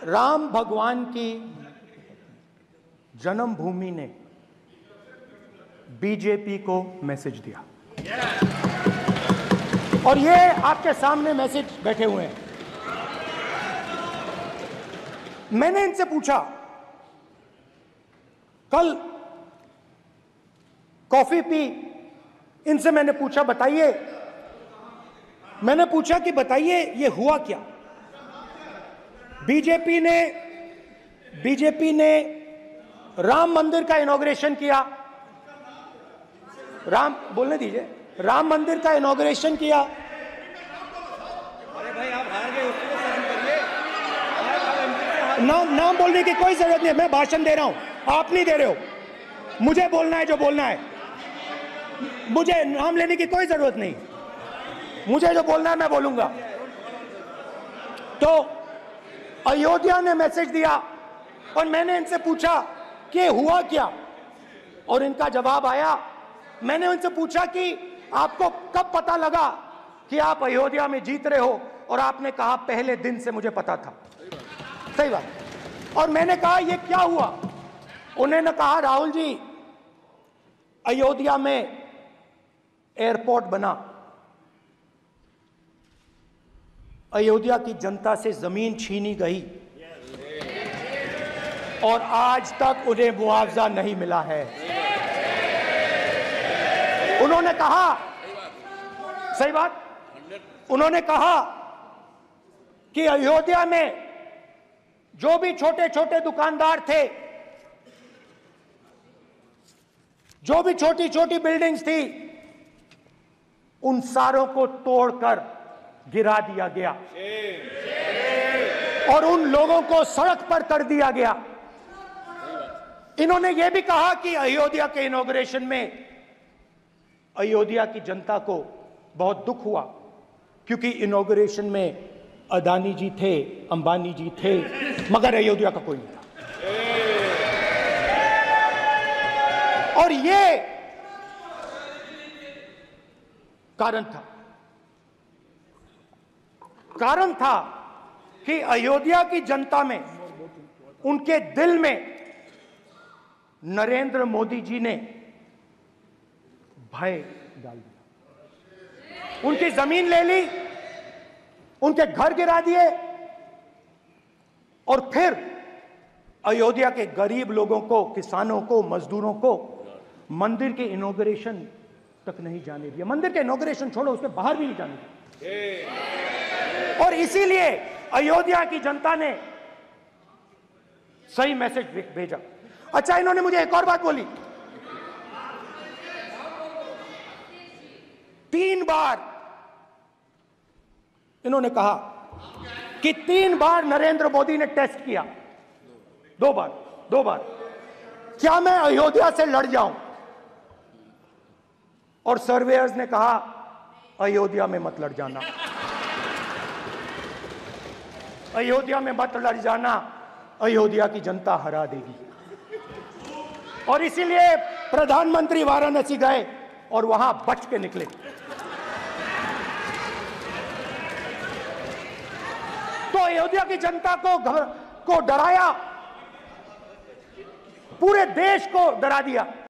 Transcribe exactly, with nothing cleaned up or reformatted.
राम भगवान की जन्मभूमि ने बीजेपी को मैसेज दिया और ये आपके सामने मैसेज बैठे हुए हैं। मैंने इनसे पूछा, कल कॉफी पी, इनसे मैंने पूछा बताइए, मैंने पूछा कि बताइए ये हुआ क्या। बीजेपी ने बीजेपी ने राम मंदिर का इनॉग्रेशन किया, राम बोलने दीजिए, राम मंदिर का इनॉग्रेशन किया। अरे भाई आप हार गए, उसको सहन करिए। नाम नाम बोलने की कोई जरूरत नहीं है, मैं भाषण दे रहा हूं, आप नहीं दे रहे हो। मुझे बोलना है जो बोलना है, मुझे नाम लेने की कोई जरूरत नहीं, मुझे जो बोलना है मैं बोलूंगा। तो अयोध्या ने मैसेज दिया और मैंने इनसे पूछा कि हुआ क्या, और इनका जवाब आया। मैंने उनसे पूछा कि आपको कब पता लगा कि आप अयोध्या में जीत रहे हो, और आपने कहा पहले दिन से मुझे पता था। सही बात। और मैंने कहा ये क्या हुआ, उन्होंने कहा राहुल जी अयोध्या में एयरपोर्ट बना, अयोध्या की जनता से जमीन छीनी गई और आज तक उन्हें मुआवजा नहीं मिला है। उन्होंने कहा, सही बात, उन्होंने कहा कि अयोध्या में जो भी छोटे छोटे दुकानदार थे, जो भी छोटी छोटी बिल्डिंग्स थी, उन सारों को तोड़कर गिरा दिया गया और उन लोगों को सड़क पर कर दिया गया। इन्होंने यह भी कहा कि अयोध्या के इनॉग्रेशन में अयोध्या की जनता को बहुत दुख हुआ, क्योंकि इनॉग्रेशन में अदानी जी थे, अंबानी जी थे, मगर अयोध्या का कोई नहीं था। और ये कारण था कारण था कि अयोध्या की जनता में, उनके दिल में नरेंद्र मोदी जी ने भय डाल दिया। उनकी जमीन ले ली, उनके घर गिरा दिए, और फिर अयोध्या के गरीब लोगों को, किसानों को, मजदूरों को मंदिर के इनॉग्रेशन तक नहीं जाने दिया। मंदिर के इनॉग्रेशन छोड़ो, उसके बाहर भी नहीं जाने दिया। और इसीलिए अयोध्या की जनता ने सही मैसेज भेजा। अच्छा, इन्होंने मुझे एक और बात बोली, तीन बार इन्होंने कहा कि तीन बार नरेंद्र मोदी ने टेस्ट किया, दो बार दो बार क्या मैं अयोध्या से लड़ जाऊं, और सर्वेयर्स ने कहा अयोध्या में मत लड़ जाना, अयोध्या में मत लड़ जाना, अयोध्या की जनता हरा देगी। और इसीलिए प्रधानमंत्री वाराणसी गए और वहां बच के निकले। तो अयोध्या की जनता को को डराया, पूरे देश को डरा दिया।